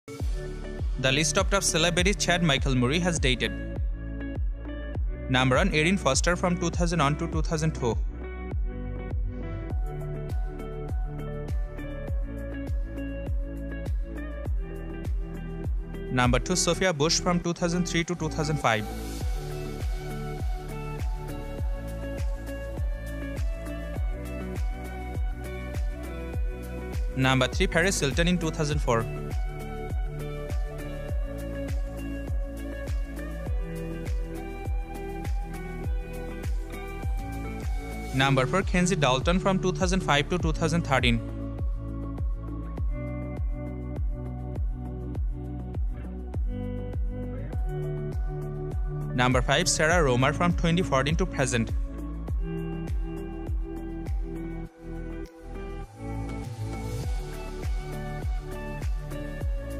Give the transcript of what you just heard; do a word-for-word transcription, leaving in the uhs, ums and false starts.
The list of top celebrities Chad Michael Murray has dated. Number one, Erin Foster from two thousand one to two thousand two. Number two, Sophia Bush from two thousand three to two thousand five. Number three, Paris Hilton in two thousand four. Number four, Kenzie Dalton from two thousand five to two thousand thirteen. Number five, Sarah Roemer from twenty fourteen to present.